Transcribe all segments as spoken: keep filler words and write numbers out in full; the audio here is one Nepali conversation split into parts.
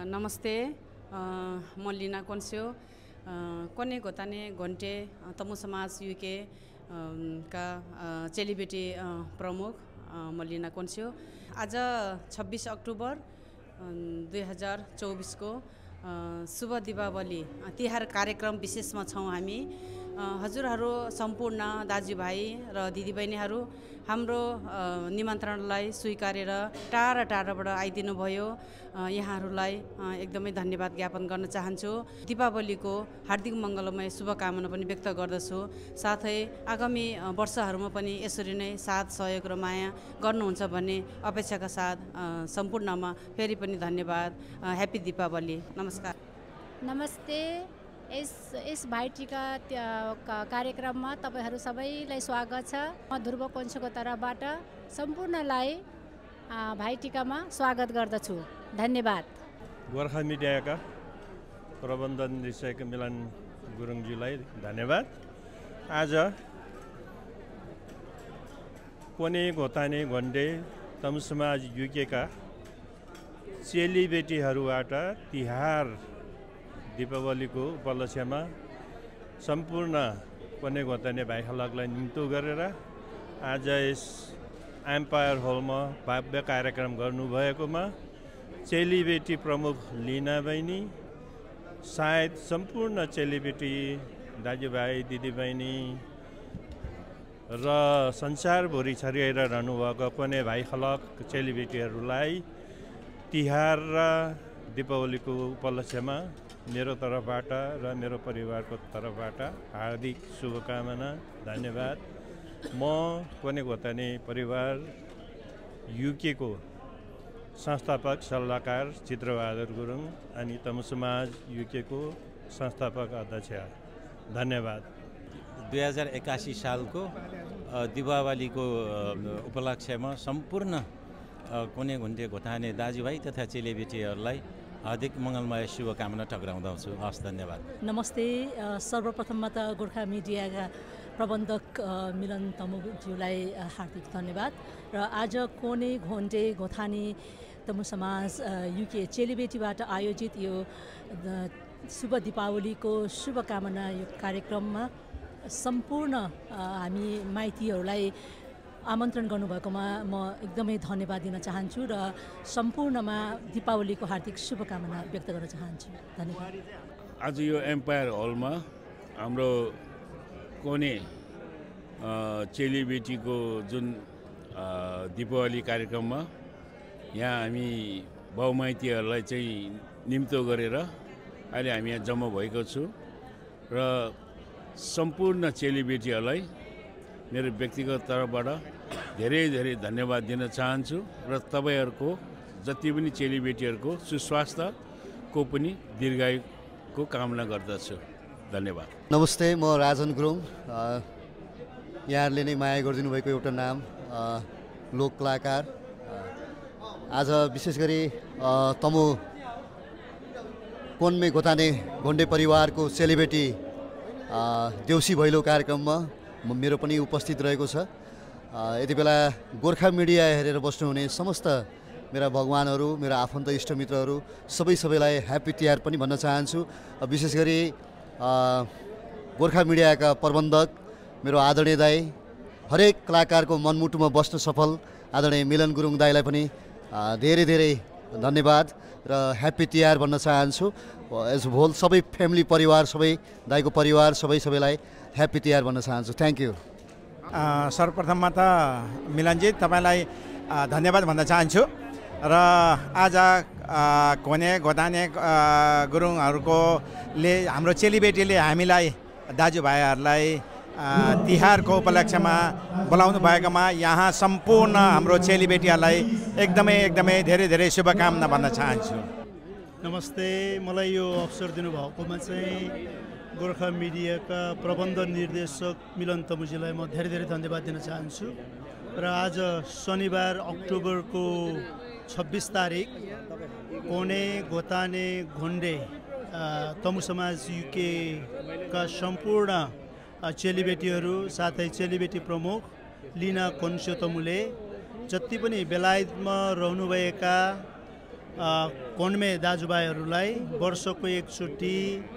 नमस्ते, म लिना कोन्स्यो, कोने गोताने घन्टे तमु समाज युके का चेलीबेटी प्रमुख म लिना कोन्स्यो। आज छब्बीस अक्टोबर दुई हजार चौबीस को शुभ दीपावली तिहार कार्यक्रम विशेषमा छौँ हामी। हजुरहरू सम्पूर्ण दाजुभाइ र दिदीबहिनीहरू हाम्रो निमन्त्रणलाई स्वीकारेर टाढा टाढाबाट आइदिनु भयो। यहाँहरूलाई एकदमै धन्यवाद ज्ञापन गर्न चाहन्छु। दीपावलीको हार्दिक मङ्गलमय शुभकामना पनि व्यक्त गर्दछु। साथै आगामी वर्षहरूमा पनि यसरी नै साथ सहयोग र माया गर्नुहुन्छ भन्ने अपेक्षाका साथ सम्पूर्णमा फेरि पनि धन्यवाद। ह्याप्पी दीपावली। नमस्कार। नमस्ते। यस यस भाइटिका कार्यक्रममा तपाईहरू सबैलाई स्वागत छ। म ध्रुव कोन्स्योको तर्फबाट सम्पूर्णलाई भाइटिकामा स्वागत गर्दछु। धन्यवाद। गोर्खा मिडियाका प्रबन्ध निर्देशक मिलन गुरुङज्यूलाई धन्यवाद। आज कोने घोताने घन्डे तमु समाज युकेका चेलीबेटीहरूबाट तिहार दीपावलीको उपलक्ष्यमा सम्पूर्ण कोने घोताने भाइखलागलाई निम्तो गरेर आज यस एम्पायर हलमा भव्य कार्यक्रम गर्नुभएकोमा चेलीबेटी प्रमुख लिना बहिनी, सायद सम्पूर्ण चेलीबेटी दाजुभाइ दिदीबहिनी र संसारभरि छरिएर रहनुभएको कोने भाइखलक चेलीबेटीहरूलाई तिहार र दीपावलीको उपलक्ष्यमा मेरो तर्फबाट र मेरो परिवारको तर्फबाट हार्दिक शुभकामना, धन्यवाद। म कोने घोताने परिवार युके को संस्थापक सल्लाहकार चित्रबहादुर गुरुङ अनि तमु समाज युके को संस्थापक अध्यक्ष। धन्यवाद। दुई हजार एकासी सालको दीपावलीको उपलक्ष्यमा सम्पूर्ण कोने घुन्टे घोटाने दाजुभाइ तथा चेलीबेटीहरूलाई हार्दिक मङ्गलमय शुभकामना टक्राउँदछु। हस्, धन्यवाद। नमस्ते। सर्वप्रथममा त गोर्खा मिडियाका प्रबन्धक मिलन तमुज्यूलाई हार्दिक धन्यवाद। र आज कोने घोन्टे घोथानी तमु समाज युके चेलीबेटीबाट आयोजित यो शुभ दीपावलीको शुभकामना यो कार्यक्रममा सम्पूर्ण हामी माइतीहरूलाई आमन्त्रण गर्नुभएकोमा म एकदमै धन्यवाद दिन चाहन्छु र सम्पूर्णमा दीपावलीको हार्दिक शुभकामना व्यक्त गर्न चाहन्छु। धन्यवाद। आज यो एम्पायर हलमा हाम्रो कोने चेलीबेटीको जुन दीपावली कार्यक्रममा यहाँ हामी बाउमाइतीहरूलाई चाहिँ निम्तो गरेर अहिले हामी यहाँ जम्मा भएको छु र सम्पूर्ण चेलीबेटीहरूलाई मेरो व्यक्तिगत तर्फबाट धेरै धेरै धन्यवाद दिन चाहन्छु र तपाईँहरूको जति पनि चेलीबेटीहरूको सुस्वास्थ्यको पनि दीर्घायुको कामना गर्दछु। धन्यवाद। नमस्ते, म राजन गुरुङ। यहाँहरूले नै माया गरिदिनु भएको एउटा नाम लोक कलाकार। आज विशेष गरी तमु कोनमे गोताने घोन्डे परिवारको चेलीबेटी देउसी भैलो कार्यक्रममा मेरो पनि उपस्थित रहेको छ। यति बेला गोर्खा मिडिया हेरेर बस्नुहुने समस्त मेरा भगवानहरू, मेरा आफन्त इष्टमित्रहरू सबै सबैलाई ह्याप्पी तिहार पनि भन्न चाहन्छु। विशेष गरी गोर्खा मिडियाका प्रबन्धक मेरो आदरणीय दाई, हरेक कलाकारको मनमुटुमा बस्न सफल आदरणीय मिलन गुरुङ दाईलाई पनि धेरै धेरै धन्यवाद र ह्याप्पी तिहार भन्न चाहन्छु। एज होल सबै फ्यामिली परिवार, सबै दाईको परिवार सबै सबैलाई ह्याप्पी तिहार भन्न चाहन्छु। Thank you. सर्वप्रथममा त मिलनजी तपाईँलाई धन्यवाद भन्न चाहन्छु र आज कोने घोटाने गुरुङहरूको ले हाम्रो चेलीबेटीले हामीलाई दाजुभाइहरूलाई तिहारको उपलक्ष्यमा बोलाउनु भएकोमा यहाँ सम्पूर्ण हाम्रो चेलीबेटीहरूलाई एकदमै एकदमै धेरै धेरै शुभकामना भन्न चाहन्छु। नमस्ते। मलाई यो अवसर दिनुभएकोमा चाहिँ गोर्खा मिडियाका प्रबन्ध निर्देशक मिलन तमुजीलाई म धेरै धेरै धन्यवाद दिन चाहन्छु। र आज शनिबार अक्टोबरको छब्बिस तारिक कोने घोताने घोन्डे तमु समाज युके का सम्पूर्ण चेलीबेटीहरू साथै चेलीबेटी प्रमुख लिना कोन्स्यो तमुले जति पनि बेलायतमा रहनुभएका कोन्मे दाजुभाइहरूलाई वर्षको एकचोटि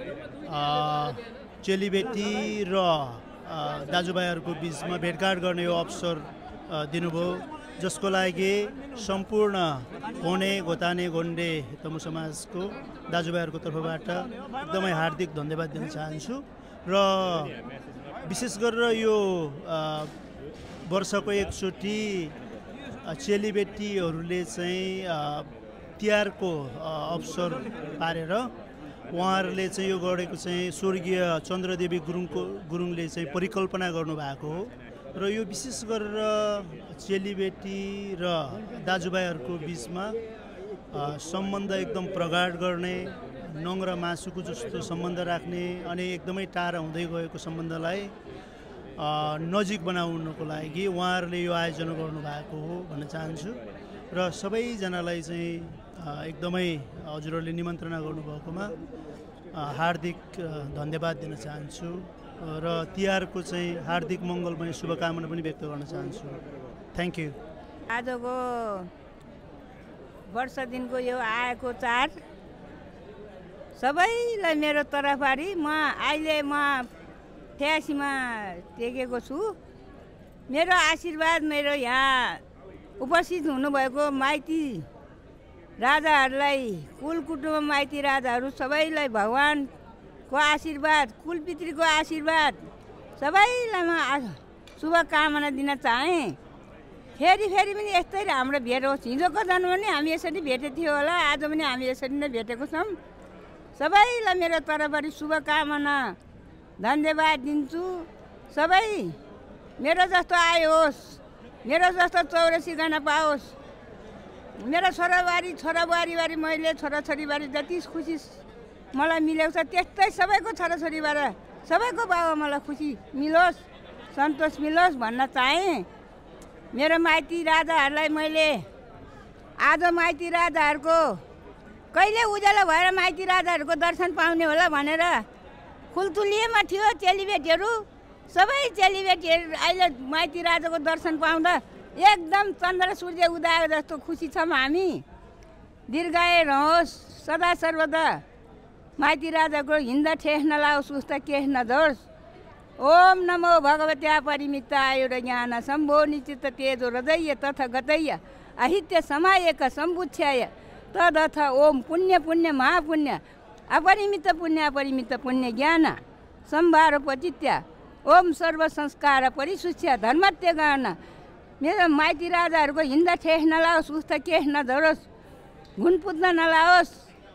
चेलीबेटी र दाजुभाइहरूको बिचमा भेटघाट गर्ने यो अवसर दिनुभयो, जसको लागि सम्पूर्ण कोने गोताने गोन्डे तमु समाजको दाजुभाइहरूको तर्फबाट एकदमै हार्दिक धन्यवाद दिन चाहन्छु। र विशेष गरेर यो वर्षको एकचोटि चेलीबेटीहरूले चाहिँ तिहारको अवसर पारेर उहाँहरूले चाहिँ यो गरेको चाहिँ स्वर्गीय चन्द्रदेवी गुरुङको गुरुङले चाहिँ परिकल्पना गर्नुभएको हो। र यो विशेष गरेर चेलीबेटी र दाजुभाइहरूको बिचमा सम्बन्ध एकदम प्रगाढ गर्ने, नङ र मासुको जस्तो सम्बन्ध राख्ने अनि एकदमै टाढा हुँदै गएको सम्बन्धलाई नजिक बनाउनको लागि उहाँहरूले यो आयोजना गर्नुभएको हो भन्न चाहन्छु। र सबैजनालाई चाहिँ एकदमै हजुरहरूले निमन्त्रणा गर्नुभएकोमा हार्दिक धन्यवाद दिन चाहन्छु र तिहारको चाहिँ हार्दिक मङ्गलमय शुभकामना पनि व्यक्त गर्न चाहन्छु। Thank you. आजको वर्ष दिनको यो आएको चाड सबैलाई मेरो तर्फबाट म अहिले म ठ्यासीमा टेकेको छु। मेरो आशीर्वाद मेरो यहाँ उपस्थित हुनुभएको माइती राजाहरूलाई, कुल कुटुम्ब माइती राजाहरू सबैलाई भगवानको आशीर्वाद, कुलपितृको आशीर्वाद सबैलाई म शुभकामना दिन चाहेँ। फेरि फेरि पनि यस्तै हाम्रो भेट होस्। हिजोको जन्म पनि हामी यसरी भेटेको थियो होला, आज पनि हामी यसरी नै भेटेको छौँ। सबैलाई मेरो तर्फबाट शुभकामना धन्यवाद दिन्छु। सबै मेरो जस्तो आयोस्, मेरो जस्तो चौरासी गाना पाओस्। मेरो छोराबारी छोराबारीबारी मैले छोराछोरीबारी जति खुसी मलाई मिलेको छ त्यस्तै सबैको छोराछोरीबाट सबैको बाबा मलाई खुसी मिलोस्, सन्तोष मिलोस् भन्न चाहेँ। मेरो माइती राजाहरूलाई मैले आज माइती राजाहरूको कहिले उज्यालो भएर माइती राजाहरूको दर्शन पाउने होला भनेर खुल्तुलिएमा थियो चेलीबेटीहरू। सबै चेलीबेटीहरू अहिले माइती राजाको दर्शन पाउँदा एकदम चन्द्र सूर्य उदाएको जस्तो खुसी छौँ हामी। दीर्घायु रहोस् सदा सर्वदा। माइती राजाको हिँड्दा ठेस नलाओस्, उस्ता केस नधोस्। ओम नमो भगवत्या परिमिताय र ज्ञान सम्भो निश्चित तेजो हृदय तथा गतय अहित्य समायक सम्बुच्छ्याय तदथ ओम पुण्य पुण्य महापुण्य अपरिमित पुण्य अपरिमित पुण्य ज्ञान सम्भार पचित्या ओम सर्व संस्कार परिसुच्य धर्मत्य गान। मेरो माइती राजाहरूको हिँड्दा ठेस नलाओस्, उस्ता केस नधरोस्, घुन पुज्न नलाओस्।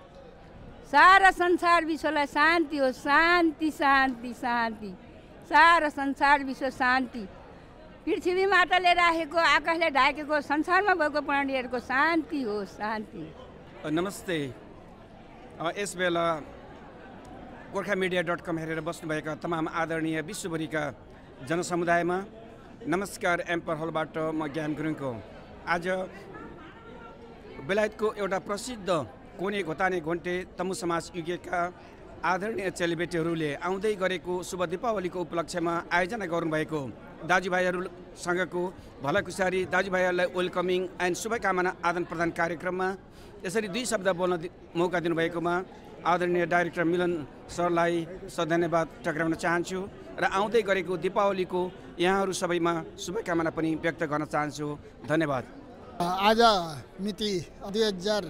सारा संसार विश्वलाई शान्ति होस्, शान्ति शान्ति शान्ति। सारा संसार विश्व शान्ति। पृथ्वी माताले राखेको, आकाशले ढाकेको, संसारमा भएको प्राणीहरूको शान्ति होस्, शान्ति। नमस्ते। यस बेला गोर्खा मिडिया डट कम हेरेर बस्नुभएका तमाम आदरणीय विश्वभरिका जनसमुदायमा नमस्कार। एम्पर हलबाट म ज्ञान गुरुङको आज बेलायतको एउटा प्रसिद्ध कोने घोताने घोन्टे तमु समाज युगेका आदरणीय चेलीबेटीहरूले आउँदै गरेको शुभ दीपावलीको उपलक्ष्यमा आयोजना गर्नुभएको दाजुभाइहरूसँगको भलाकुसारी, दाजुभाइहरूलाई वेलकमिङ एन्ड शुभकामना आदान प्रदान कार्यक्रममा यसरी दुई शब्द बोल्न मौका दिनुभएकोमा आदरणीय डाइरेक्टर मिलन सरलाई सधन्यवाद टक्राउन चाहन्छु र आउँदै गरेको दीपावलीको यहाँहरू सबैमा शुभकामना पनि व्यक्त गर्न चाहन्छु। धन्यवाद। आज मिति दुई हजार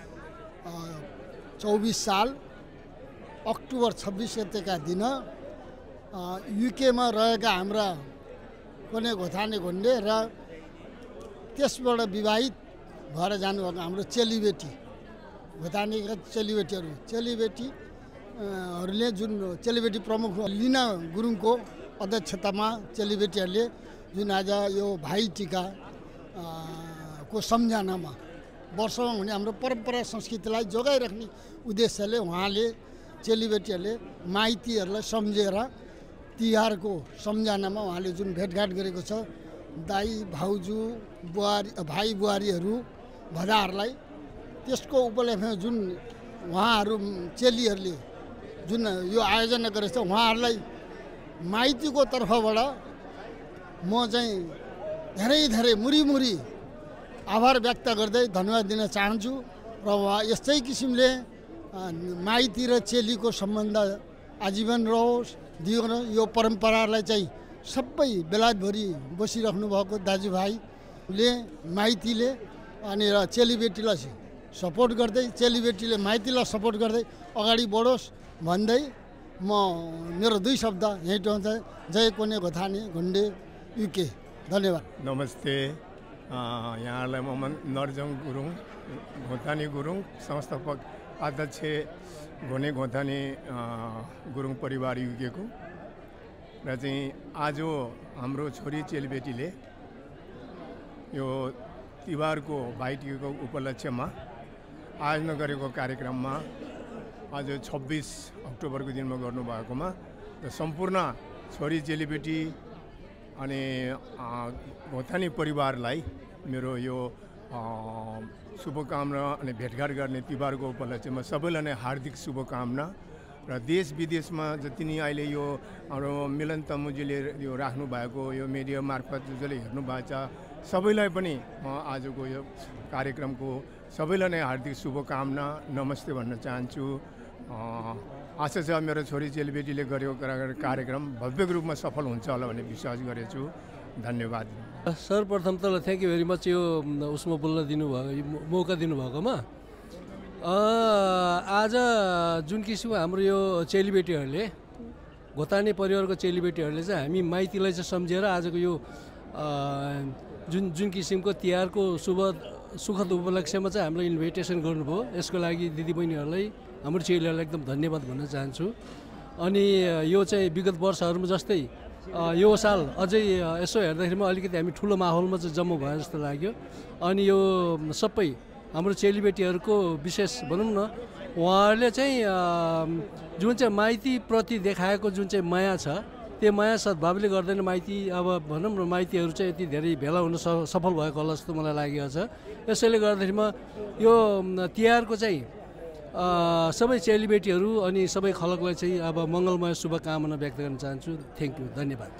चौबिस साल अक्टोबर छब्बिस गतेका दिन युकेमा रहेका हाम्रा कोने घोथाने घोन्डे र त्यसबाट विवाहित भएर जानुभएको हाम्रो चेलीबेटी घोतानेका चेलीबेटीहरू चेलीबेटीहरूले जुन चेलीबेटी प्रमुख लिना गुरुङको अध्यक्षतामा चेलीबेटीहरूले जुन आज यो भाइ टिका को सम्झनामा वर्षमा हुने हाम्रो परम्परा संस्कृतिलाई जोगाइराख्ने उद्देश्यले उहाँले चेलीबेटीहरूले माइतीहरूलाई सम्झेर तिहारको सम्झनामा उहाँले जुन भेटघाट गरेको छ दाई भाउजू बुहारी भाइ बुहारीहरू भदाहरूलाई त्यसको उपलक्ष्यमा जुन उहाँहरू चेलीहरूले जुन यो आयोजना गरेको छ उहाँहरूलाई माइतीको तर्फबाट म चाहिँ धेरै धेरै मुरी मुरी आभार व्यक्त गर्दै धन्यवाद दिन चाहन्छु र उहाँ यस्तै किसिमले माइती र चेलीको सम्बन्ध आजीवन रहोस् दियोस्। यो परम्परालाई चाहिँ सबै बेलायतभरि बसिराख्नु भएको दाजुभाइले माइतीले अनि र चेलीबेटीलाई सपोर्ट गर्दै चेलीबेटीले माइतीलाई सपोर्ट गर्दै अगाडि बढोस् भन्दै म मेरो दुई शब्द यहीँ टोन्छ। जय कोने घोथानी घुन्डे युके। धन्यवाद। नमस्ते। यहाँलाई म नरजङ गुरुङ घोथानी गुरुङ संस्थापक अध्यक्ष घोने घोथानी गुरुङ परिवार युकेको र चाहिँ आज हाम्रो छोरी चेलीबेटीले यो तिहारको भाइटिकाको उपलक्ष्यमा आयोजना गरेको कार्यक्रममा आज छब्बिस अक्टोबरको दिनमा गर्नुभएकोमा र सम्पूर्ण छोरी चेलीबेटी अनि घोथानी परिवारलाई मेरो यो शुभकामना अनि भेटघाट गर्ने तिहारको उपलक्ष्यमा सबैलाई नै हार्दिक शुभकामना र देश विदेशमा जति नै अहिले यो हाम्रो मिलन तमुजीले यो राख्नु भएको यो मिडिया मार्फत जसले हेर्नु भएको छ सबैलाई पनि म आजको यो कार्यक्रमको सबैलाई नै हार्दिक शुभकामना नमस्ते भन्न चाहन्छु। आशा छ मेरो छोरी चेलीबेटीले गरेको कार्यक्रम भव्य रूपमा सफल हुन्छ होला भन्ने विश्वास गरेछु। धन्यवाद। सर्वप्रथम त थ्याङ्क यू भेरी मच यो उसमा बोल्न दिनुभएको मौका दिनुभएकोमा। आज जुन किसिमको हाम्रो यो चेलीबेटीहरूले घोतानी परिवारको चेलीबेटीहरूले चाहिँ हामी माइतीलाई चाहिँ सम्झेर आजको यो जुन जुन किसिमको तिहारको शुभ सुखद उपलक्ष्यमा चाहिँ हामीलाई इन्भिटेसन गर्नुभयो यसको लागि दिदीबहिनीहरूलाई हाम्रो चेलीहरूलाई एकदम धन्यवाद भन्न चाहन्छु। अनि यो चाहिँ विगत वर्षहरूमा जस्तै यो साल अझै यसो हेर्दाखेरिमा अलिकति हामी ठुलो माहौलमा चाहिँ जम्मा भयो जस्तो लाग्यो। अनि यो सबै हाम्रो चेलीबेटीहरूको विशेष भनौँ न उहाँहरूले चाहिँ जुन चाहिँ माइतीप्रति देखाएको जुन चाहिँ माया छ त्यो माया सद्भावले गर्दैन माइती अब भनौँ न माइतीहरू चाहिँ यति धेरै भेला हुन सफल भएको होला जस्तो मलाई लागेको छ। यसैले गर्दाखेरिमा यो तिहारको चाहिँ सबै चेलीबेटीहरू अनि सबै खलकलाई चाहिँ अब मङ्गलमय शुभकामना व्यक्त गर्न चाहन्छु। Thank you. धन्यवाद।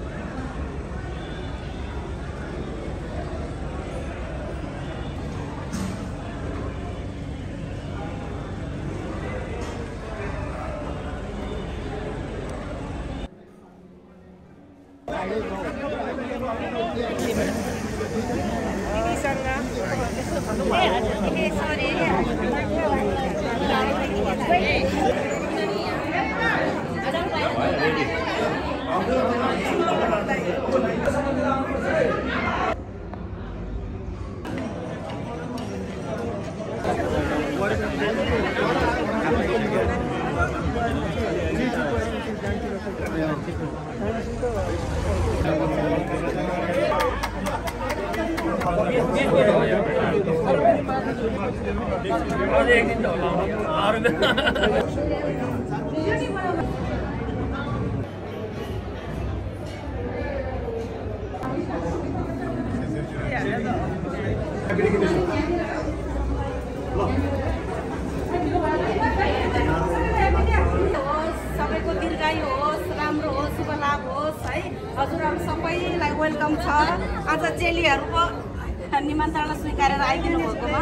सबैको दीर्घायु होस्, राम्रो होस्, शुभ लाभ होस् है। हजुरहरू सबैलाई वेलकम छ। आज चेलीहरूको निमन्त्रणा स्वीकारेर आइदिनु भएकोमा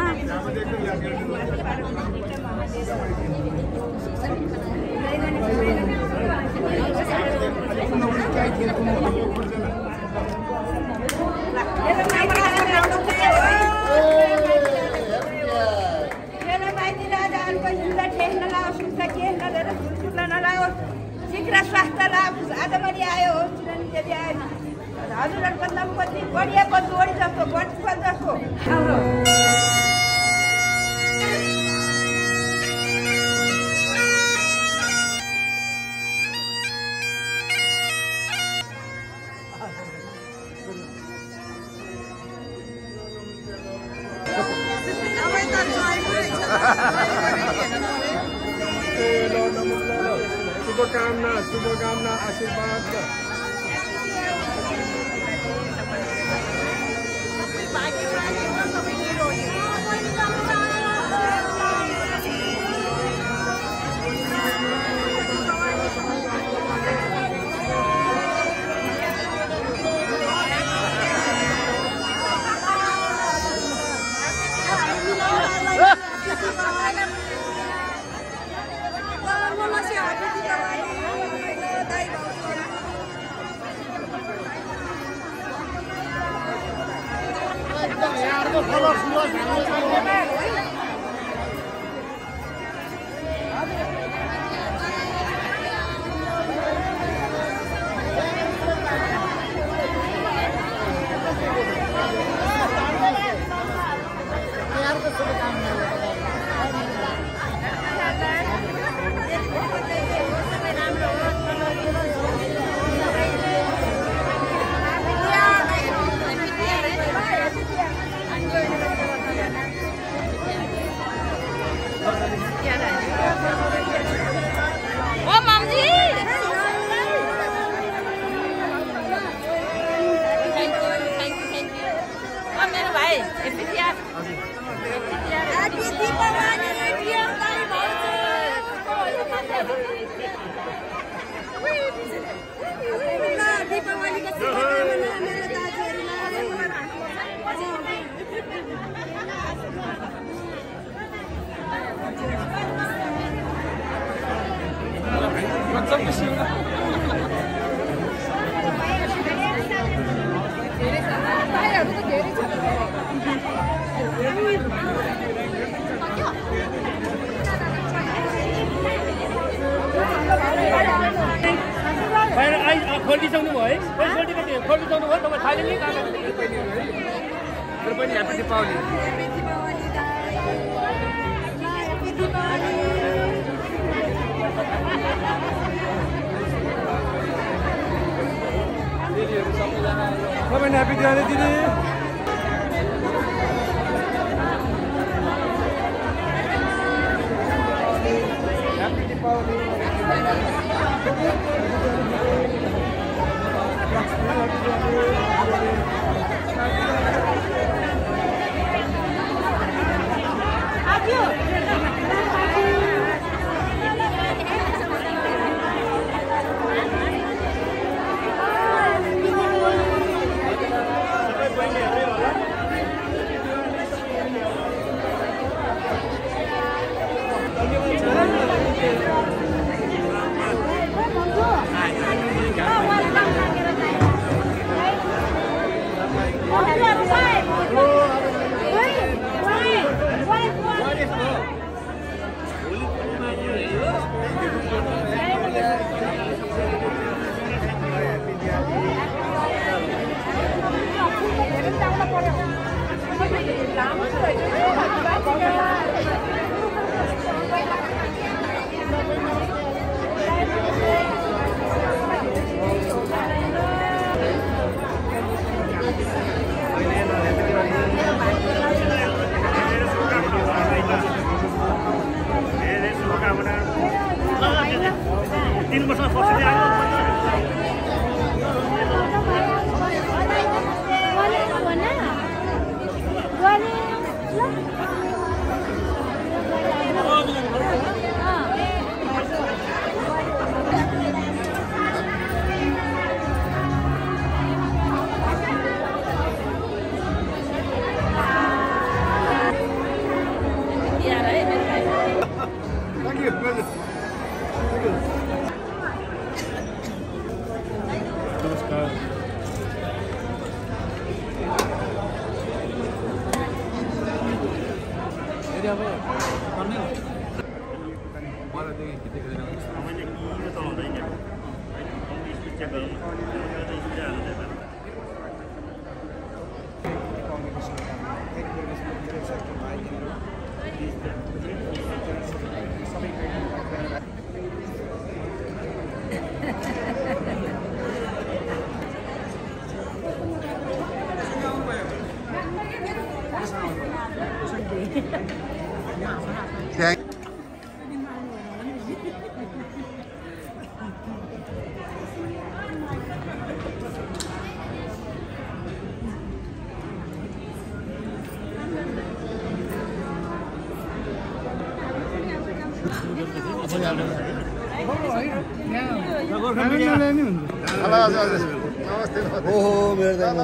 शीघ्र स्वास्थ्य लाभ आजभरि आयो हो चिरञ्जीवी आयो हजुरहरूको दम्पति बढियाको जोडी जस्तो बढ्छ जस्तो हाम्रो शुभकामना शुभकामना आशीर्वाद खोलिसक्नु भयो है खोलिसक्नु भयो तपाईँ थाले नि तर पनि ह्याप्पी दीपावली सबैले ह्याप्पी दिवाली दिदी ह्याप्पी दीपावली ओहो मेरो दाइ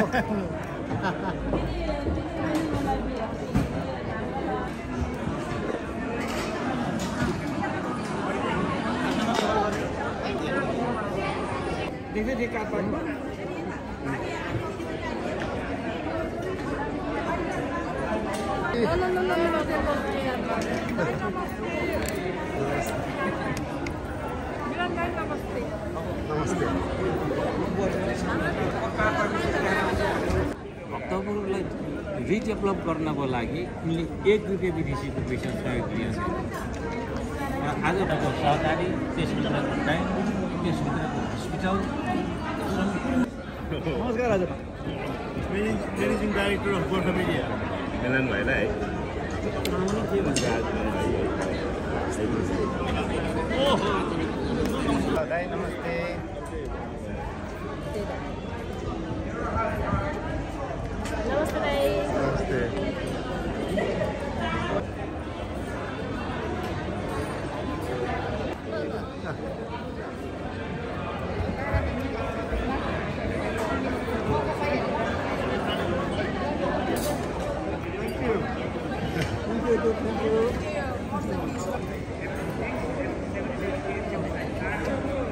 भक्तपुरलाई रिडेभलप गर्नको लागि उनले एक रुपियाँ विदेशीको पैसा सहयोग दिएको छ र आजको सहकारी त्यसभित्रको ब्याङ्क त्यसभित्रको हस्पिटल नमस्कार हजुर managing director of Gorkha media मिलन भएन है दाइ नमस्ते नमस्ते दाइ नमस्ते Thank you.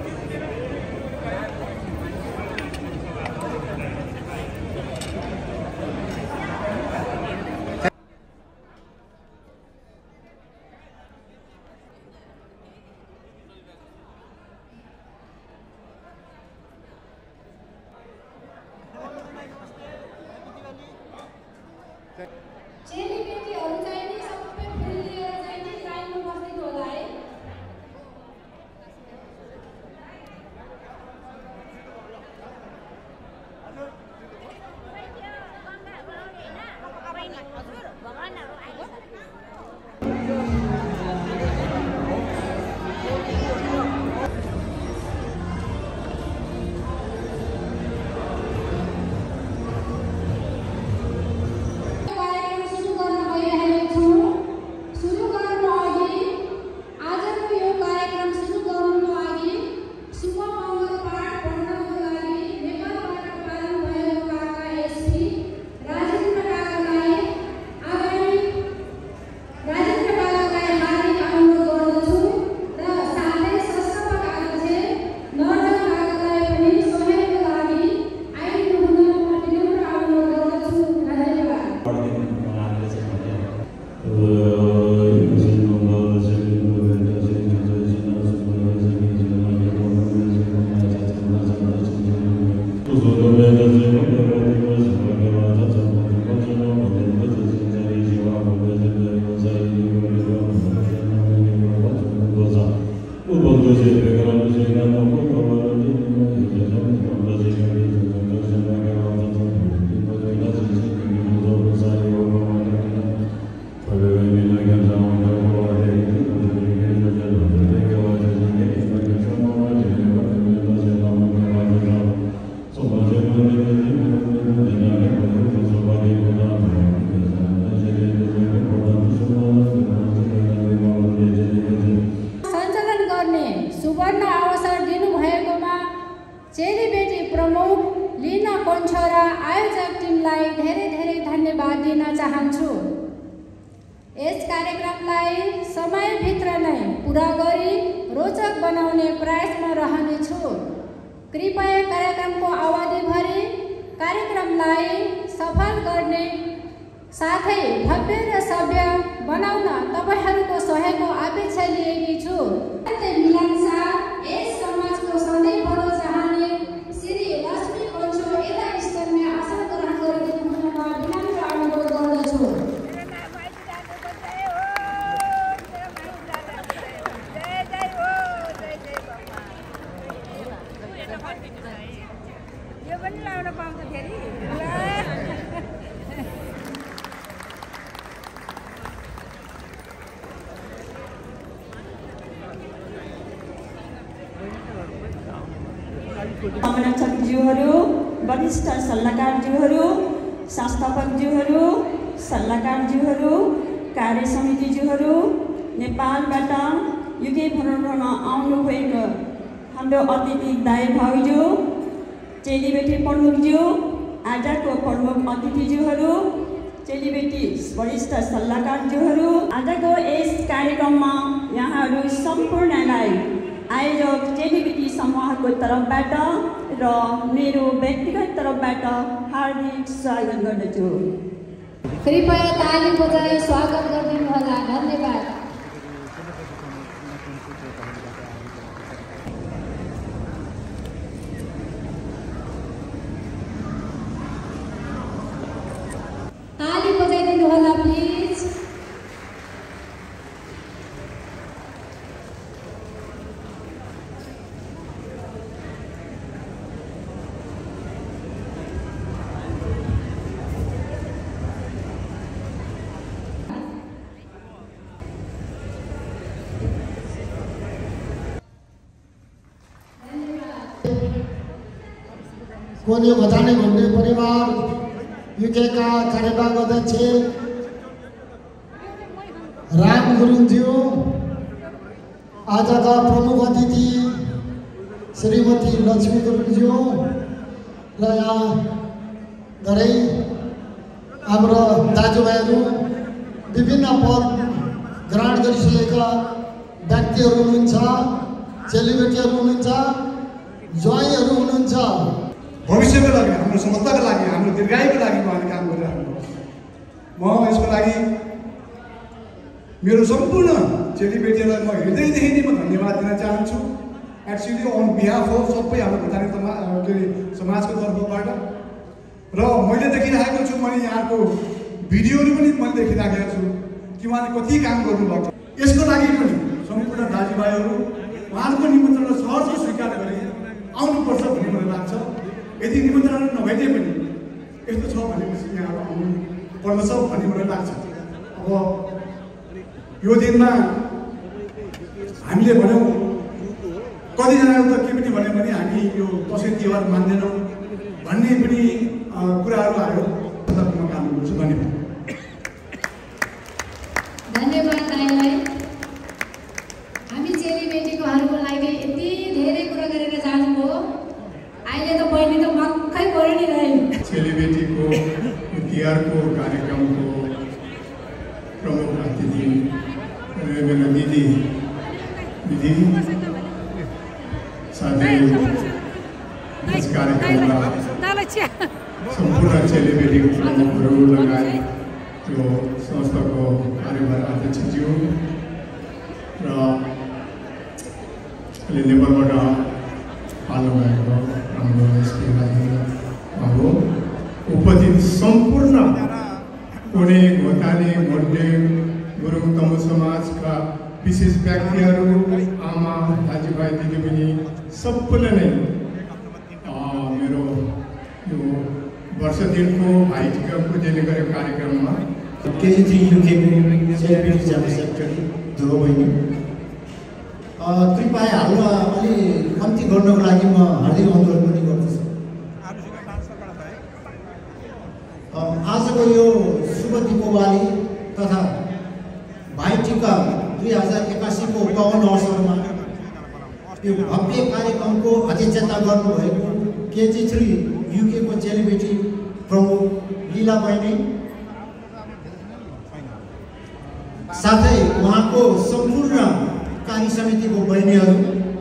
संरक्षकज्यूहरू, वरिष्ठ सल्लाहकारज्यूहरू, संस्थापकज्यूहरू, सल्लाहकारज्यूहरू, कार्य समितिज्यूहरू, नेपालबाट युके भ्रमण आउनुभएको हाम्रो अतिथि दाइ भाउजू, चेलीबेटी प्रमुखज्यू, आजको प्रमुख अतिथिज्यूहरू, चेलीबेटी वरिष्ठ सल्लाहकारज्यूहरू, आजको यस कार्यक्रममा यहाँहरू सम्पूर्णलाई आयोजक चेलीबेटी समूहको तर्फबाट र मेरो व्यक्तिगत तर्फबाट हार्दिक स्वागत गर्दछु। कृपया ताली बजाएर स्वागत गरिदिनु होला। धन्यवाद। ताली बजाइदिनु होला प्लिज। कोने घोटाने घुम्ने परिवार युकेका कार्यवाहक अध्यक्ष राम गुरुङज्यू, आजका प्रमुख अतिथि श्रीमती लक्ष्मी गुरुङज्यू र यहाँ धेरै हाम्रो दाजुभाइहरू, विभिन्न पद ग्रहण गरिसकेका व्यक्तिहरू हुनुहुन्छ, चेलीबेटीहरू हुनुहुन्छ, ज्वाइँहरू हुनुहुन्छ। भविष्यको लागि, हाम्रो समस्याको लागि, हाम्रो दीर्घायुको लागि उहाँले काम गरिरहनुहुन्छ। म यसको लागि मेरो सम्पूर्ण चेलीबेटीहरूलाई म हृदयदेखि नै म धन्यवाद दिन चाहन्छु। एक्चुअली अन बिहाफ अफ सबै हाम्रो भुटानी के अरे समाजको तर्फबाट। र मैले देखिरहेको छु, मैले यहाँको भिडियोहरू पनि मैले देखिराखेको छु कि उहाँले कति काम गर्नुभएको छ। यसको लागि पनि सम्पूर्ण दाजुभाइहरू उहाँहरूको निमन्त्रणलाई सहज स्वीकार गरे आउनुपर्छ भन्ने मलाई लाग्छ। यदि निमन्त्रण नभइदिए पनि यस्तो छ भनेपछि यहाँ आउनु पर्दछ भन्ने मलाई लाग्छ। अब यो दिनमा हामीले भन्यौँ कतिजनाले त के पनि भन्यो भने हामी यो दसैँ तिहार मान्दैनौँ भन्ने पनि कुराहरू आयो। म काम गर्छु। धन्यवाद। धन्यवाद दाइलाई। हामी चेलीबेटीकोहरूको लागि यति धेरै कुरा गरेर जानुभयो। अहिले त बहिनी त मक्कै पऱ्यो नि रह्यो। चेलीबेटीको तिहारको कार्यक्रमको प्रमुख अतिथि मेरो दिदी दिदी साथै यस कार्यक्रममा सम्पूर्ण चेलीबेटीको प्रमुखहरू लगायत त्यो संस्थाको कार्यभार अध्यक्षज्यू र अहिले नेपालबाट आउनुभएको हाम्रो बाबु उपस्थित सम्पूर्ण कोने घोटाने घोटे गुरुङ तमु समाजका विशेष व्यक्तिहरू, आमा दाजुभाइ दिदीबहिनी सबैले नै मेरो यो वर्ष दिनको भाइटिका पूजाले गरेको कार्यक्रममा केजी थ्री युकेको सेलिब्रिटी जनरल सेक्रेटरी ध्रुव बहिनी, कृपया हाल्न अलि कम्ती गर्नको लागि म हार्दिक अनुरोध पनि गर्दछु। आजको यो शुभ दीपावली तथा भाइटिका दुई हजार एकासीको बावन्न अवसरमा यो भव्य कार्यक्रमको अध्यक्षता गर्नुभएको केजी थ्री युकेको चेलीबेटी प्रमुख लीला बहिनी साथै उहाँको सम्पूर्ण कार्य समितिको बहिनीहरू,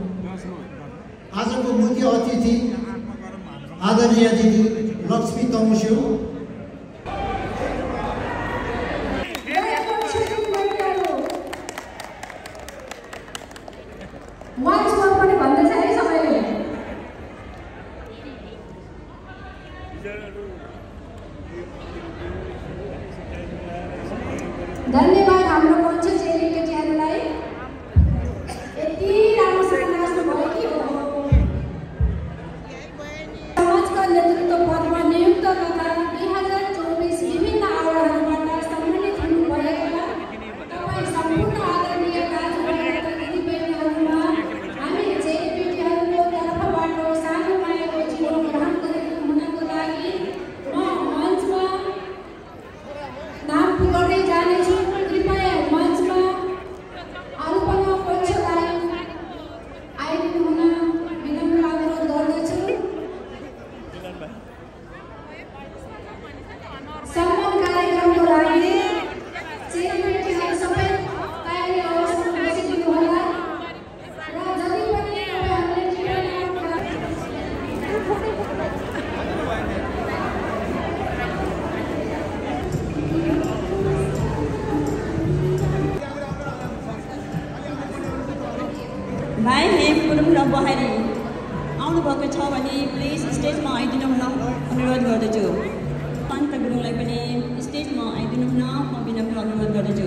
आजको मुख्य अतिथि आदरणीय दिदी लक्ष्मी तमुस्यु, धन्यवाद हाम्रो मञ्च चेलीबेटीहरूलाई यति राम्रोसँग नाच्नुभयो कि समाजका नेतृत्व पदमा नियुक्त तथा दुई हजार चौबिस विभिन्न अवार्डहरूबाट सम्मानित हुनुभएका तपाईँ सम्पूर्ण आदरणीय दाजुभाइ तथा दिदीबहिनीहरूमा हामी चेलीबेटीहरूको तर्फबाट सानो मायाको चिनो ग्रहण गरेको हुनको लागि म मञ्चमा नाम पुर्याउँदै जानेछु। कृपया मञ्चमा अरूपना पक्षलाई आइदिनु हुन विनम्र अनुरोध गर्दछु। सम्मान कार्यक्रमको लागि चेलीबेटीहरू सबै तयारी अवस्थामा बसिदिनु होला र जति पनि तपाईँहरूले भाइ हेम गुरुङ र बहारी आउनुभएको छ भने प्लिज स्टेजमा आइदिनु हुन अनुरोध गर्दछु। पान्त गुरुङलाई पनि स्टेजमा आइदिनु हुन म विनम्र अनुरोध गर्दछु।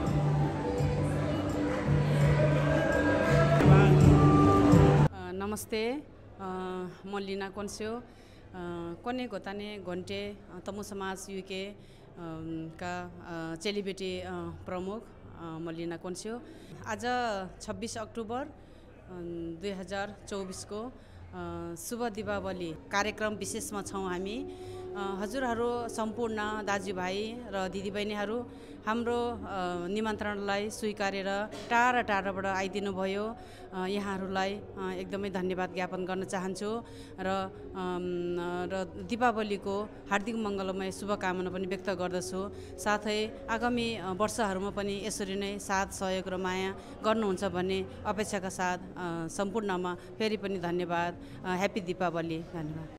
नमस्ते, म लिना कोन्स्यो, कोने घोताने घोन्टे तमु समाज युके का चेलीबेटी प्रमुख म लिना कोन्स्यो। आज छब्बिस अक्टोबर दुई हजार चौबिसको शुभ दीपावली कार्यक्रम विशेषमा छौँ हामी। हजुरहरू सम्पूर्ण दाजुभाइ र दिदीबहिनीहरू हाम्रो निमन्त्रणलाई स्वीकारेर टाढा टाढाबाट आइदिनु भयो। यहाँहरूलाई एकदमै धन्यवाद ज्ञापन गर्न चाहन्छु र र दीपावलीको हार्दिक मङ्गलमय शुभकामना पनि व्यक्त गर्दछु। साथै आगामी वर्षहरूमा पनि यसरी नै साथ सहयोग र माया गर्नुहुन्छ भन्ने अपेक्षाका साथ सम्पूर्णमा फेरि पनि धन्यवाद। ह्याप्पी दीपावली। धन्यवाद।